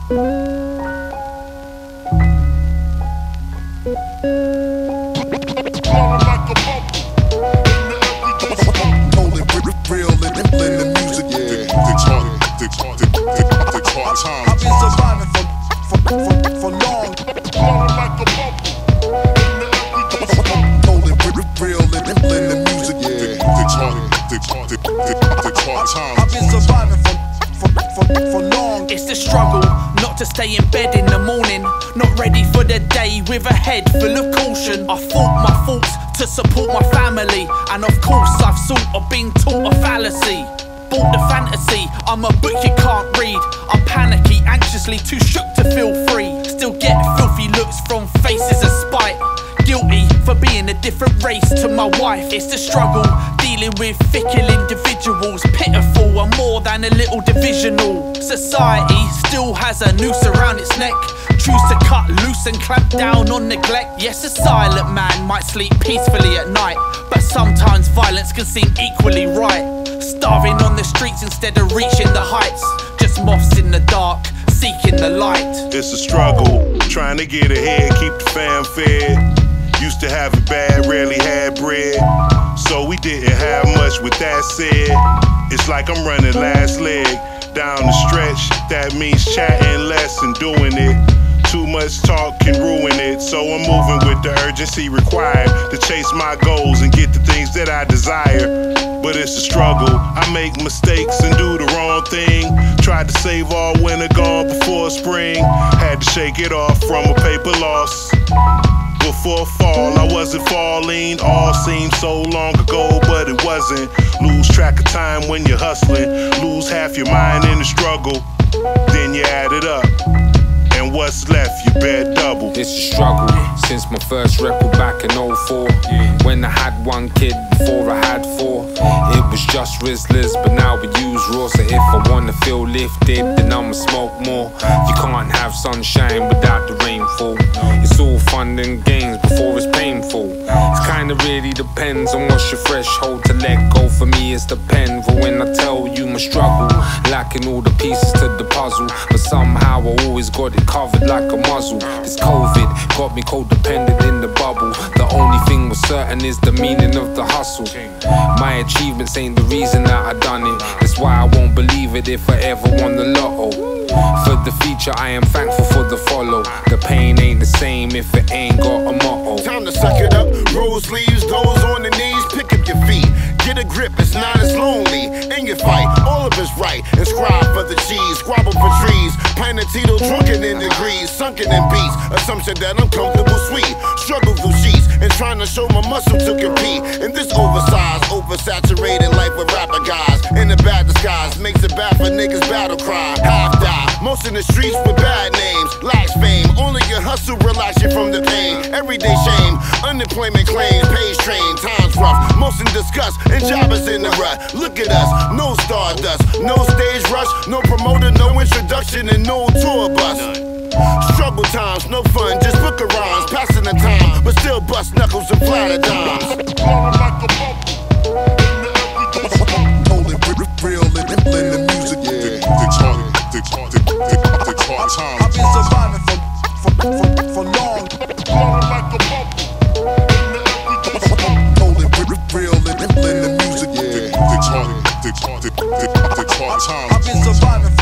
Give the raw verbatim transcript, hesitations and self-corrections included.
I've been surviving for, for, for, for long. Real in the music, yeah. I've been surviving for, for, for, for long. It's the struggle, not to stay in bed in the morning. Not ready for the day with a head full of caution. I fought my faults to support my family, and of course I've sort of been taught a fallacy. Bought the fantasy, I'm a book you can't read. I'm panicky, anxiously too shook to feel free. Still get filthy looks from faces of spite. Guilty for being a different race to my wife. It's the struggle, dealing with fickle individuals. Pitiful and more than a little divisional. Society still has a noose around its neck. Choose to cut loose and clamp down on neglect. Yes, a silent man might sleep peacefully at night, but sometimes violence can seem equally right. Starving on the streets instead of reaching the heights. Just moths in the dark, seeking the light. It's a struggle, trying to get ahead, keep the fam fed. Used to have it bad, rarely had bread, so we didn't have much. With that said, it's like I'm running last leg down the stretch. That means chatting less and doing it. Too much talk can ruin it, so I'm moving with the urgency required to chase my goals and get the things that I desire. But it's a struggle, I make mistakes and do the wrong thing. Tried to save all winter, gone before spring. Had to shake it off from a paper loss. Before fall, I wasn't falling. All seemed so long ago, but it wasn't. Lose track of time when you're hustling. Lose half your mind in the struggle. Then you add it up, and what's left, you bet double. It's a struggle since my first record back in oh four. When I had one kid before I had four. It was just Rizzlers, but now we use Raw. So if I wanna feel lifted, then I'ma smoke more. You can't have sunshine without the rainfall. It's all fun and games before it's painful. It kinda really depends on what's your threshold to let go. For me it's the pen, for when I tell you my struggle, lacking all the pieces to the puzzle, but somehow I always got it covered like a muzzle. This COVID got me codependent in the bubble. The only thing was certain is the meaning of the hustle. My achievements ain't the reason that I done it. That's why I won't believe it if I ever won the lotto. For the future I am thankful for the follow. The pain ain't the same if it ain't got a motto. Time to suck it up, roll sleeves, those on the knees, pick up your feet. Get a grip, it's not as lonely. In your fight, all of it's right. Inscribe for the cheese, squabble for trees. Plant a Tito, drunken in degrees, sunken in beats. Assumption that I'm comfortable, sweet. Struggle through sheets and trying to show my muscle to compete. In this oversized, oversaturated life with rapper guys. In the bad disguise, makes it bad for niggas battle cry. Half die, most in the streets with bad names. Lacks fame, only your hustle relax you from the pain. Everyday shame, unemployment claims, page train. Times rough, most in disgust. And jobbers in the rut. Look at us, no stardust, no stage rush, no promoter, no introduction, and no tour bus. Struggle times, no fun, just book a rhymes, passing the time, but still bust knuckles and platter dimes. Holding real in the music, yeah. I've been surviving for, for, for, for long. Real in the music, yeah. I've been surviving